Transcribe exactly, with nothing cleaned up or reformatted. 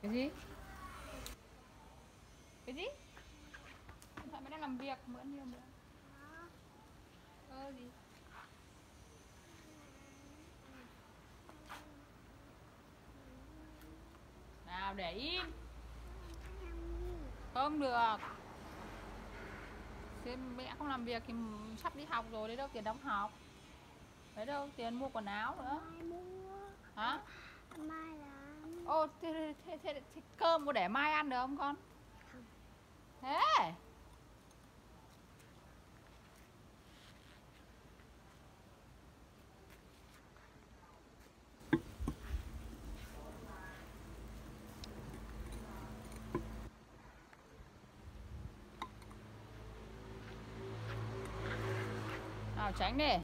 Cái gì? Cái gì? Điện thoại mày đang làm việc, mượn nhiều mượn. Ơ gì? Nào để im. Không được. Thế mẹ không làm việc thì sắp đi học rồi, đấy đâu tiền đóng học. Đấy đâu tiền mua quần áo nữa. Mai mua. Hả? Mai làm. Ô thế, thế, thế, thế cơm có để mai ăn được không con? Không. Thế nào tránh đi.